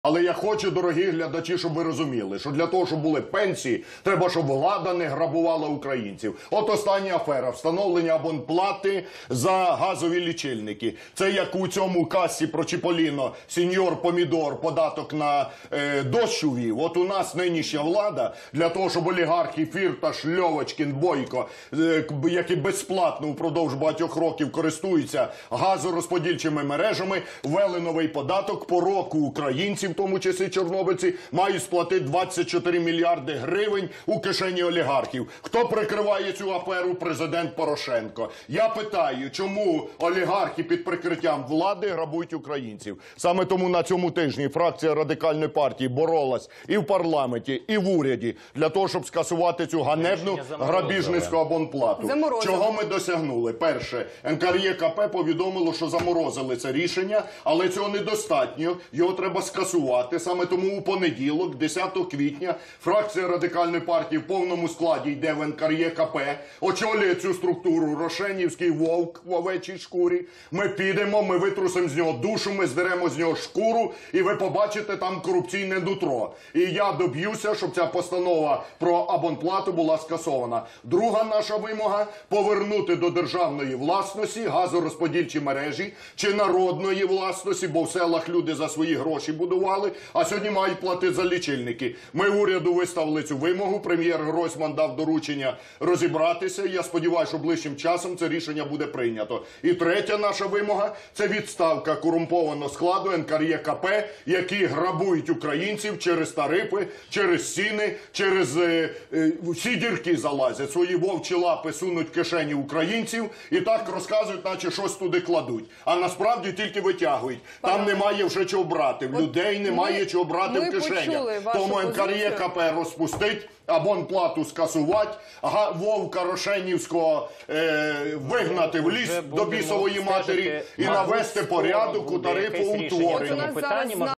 Але я хочу, дорогі глядачі, щоб ви розуміли, що для того, щоб були пенсії, треба, щоб влада не грабувала українців. От остання афера – встановлення абонплати за газові лічильники. Це як у цьому касі про Чіполіно сеньор Помідор податок на дощ увів. От у нас нинішня влада для того, щоб олігархи Фірташ, Льовочкін, Бойко, які безплатно впродовж багатьох років користуються газорозподільчими мережами, ввели новий податок по року українців, в тому числі чорнобильці, мають сплатити 24 мільярди гривень у кишені олігархів. Хто прикриває цю аферу? Президент Порошенко. Я питаю, чому олігархи під прикриттям влади грабують українців? Саме тому на цьому тижні фракція Радикальної партії боролась і в парламенті, і в уряді для того, щоб скасувати цю ганебну грабіжницьку абонплату. Чого ми досягнули? Перше, НКРЕКП повідомило, що заморозили це рішення, але цього недостатньо, його треба скасувати. Саме тому у понеділок, 10 квітня, фракція Радикальної партії в повному складі йде в НКРЕКП, очолює цю структуру Рошенівський вовк в овечій шкурі. Ми підемо, ми витрусимо з нього душу, ми здеремо з нього шкуру, і ви побачите там корупційне нутро. І я доб'юся, щоб ця постанова про абонплату була скасована. Друга наша вимога – повернути до державної власності газорозподільчі мережі чи народної власності, бо в селах люди за свої гроші будували, а сьогодні мають платити за лічильники. Ми уряду виставили цю вимогу, прем'єр Гройсман дав доручення розібратися, і я сподіваюся, що ближчим часом це рішення буде прийнято. І третя наша вимога – це відставка корумпованого складу НКРЕКП, які грабують українців через тарифи, через ціни, через всі дірки залазять, свої вовчі лапи сунуть в кишені українців і так розказують, наче щось туди кладуть. А насправді тільки витягують. Там немає вже чого брати. В людей немає чого брати в кишенях. Тому НКРЕКП розпустить, абонплату скасувати, вовка Рошенівського вигнати в ліс до бісової матері і навести порядок у тарифоутворенні.